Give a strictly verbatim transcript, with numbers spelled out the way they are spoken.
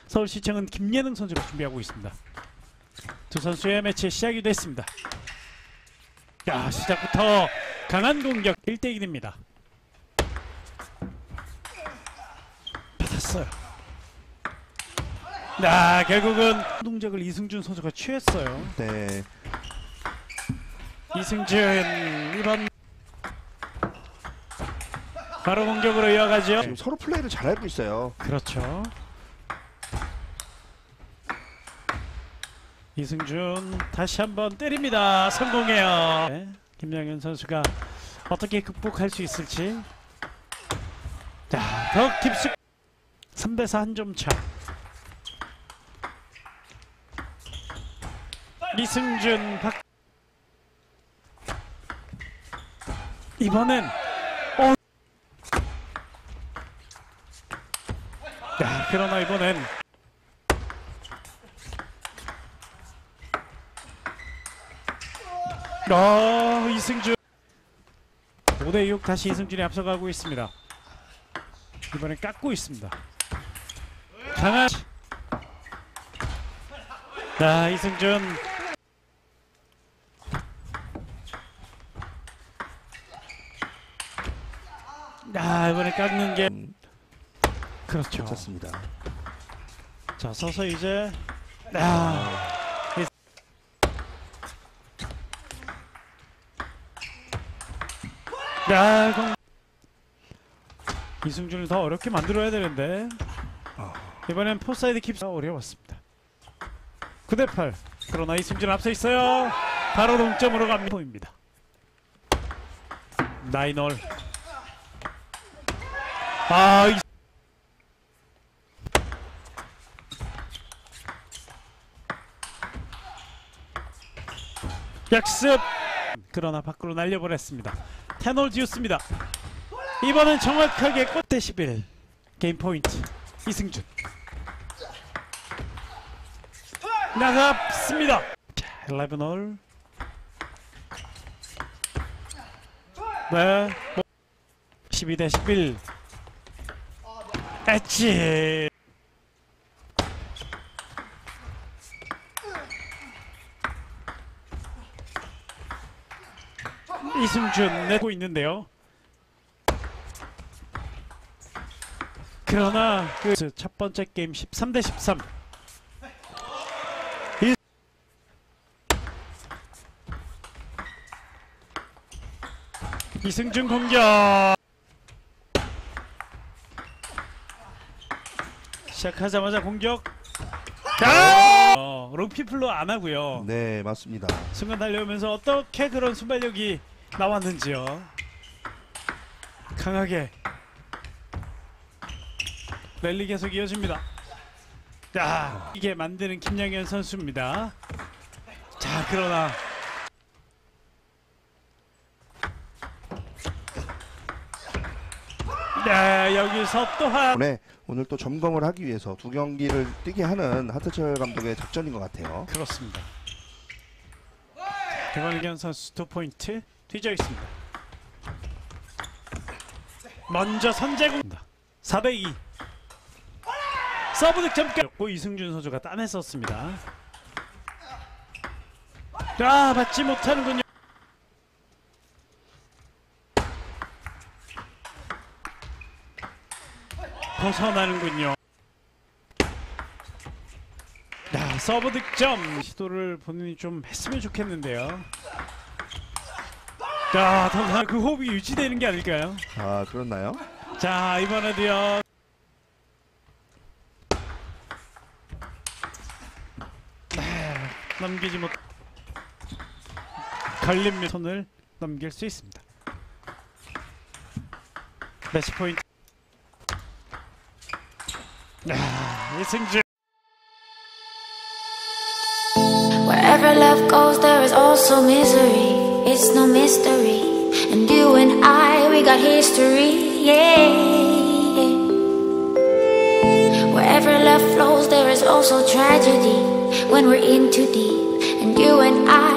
서울시청은 김예능 선수가 준비하고 있습니다. 두 선수의 매치 시작이 됐습니다. 야, 시작부터 강한 공격. 일 대 일입니다. 받았어요. 아, 결국은 동작을 이승준 선수가 취했어요. 네. 이승준 이번 바로 공격으로 이어가죠. 지금 서로 플레이를 잘 알고 있어요. 그렇죠. 이승준 다시 한번 때립니다. 성공해요. 네, 김양현 선수가 어떻게 극복할 수 있을지. 자, 더 깊숙. 삼 대 사 한 점 차. 이승준 박. 이번엔 어. 야, 그러나 이번엔 어, 이승준 오 대 육. 다시 이승준이 앞서가고 있습니다. 이번엔 깎고 있습니다. 강한. 자, 이승준 아, 이번에 깎는 게 그렇죠. 괜찮습니다. 자, 서서 이제 아, 야, 공... 이승준을 더 어렵게 만들어야 되는데 이번엔 포사이드 킵이 어려웠습니다. 구 대 팔. 그러나 이승준 앞서 있어요. 바로 동점으로 갑니다. 보입니다. 나인홀. 아, 이... 약습. 그러나 밖으로 날려보냈습니다. 텐홀 지었습니다. 이번엔 정확하게 꽃 대 십일. 게임 포인트 이승준. 나갑습니다. 자, 십일 홀. 네, 십이 대 십일. 엣지. 이승준 내고 있는데요. 그러나 그 첫 번째 게임 십삼 대 십삼. 이... 이승준 공격. 시작하자마자 공격. 아! 어, 롱피플로 안 하고요. 네, 맞습니다. 순간 달려오면서 어떻게 그런 순발력이 나왔는지요. 강하게 랠리 계속 이어집니다. 자, 이게 만드는 김양현 선수입니다. 자, 그러나 네, 여기서 또한 네, 오늘 또 점검을 하기 위해서 두 경기를 뛰게 하는 하트철 감독의 작전인 것 같아요. 그렇습니다. 김양현 선수 두 포인트 뒤져 있습니다. 먼저 선제공. 사 대 이. 서브 득점까지 이승준 선수가 따냈었습니다. 아, 받지 못하는군요. 벗어나는군요. 야, 서브 득점 시도를 본인이 좀 했으면 좋겠는데요. 자, 더 그 호흡이 유지되는 게 아닐까요? 아, 그렇나요? 자, 이번에도요. 네, 넘기지 못. 걸림 손을 넘길 수 있습니다. 매치 포인트. 아, 이승준. Wherever love goes, there is also misery. It's no mystery. And you and I, we got history. Yeah. Wherever love flows, there is also tragedy. When we're in too deep. And you and I.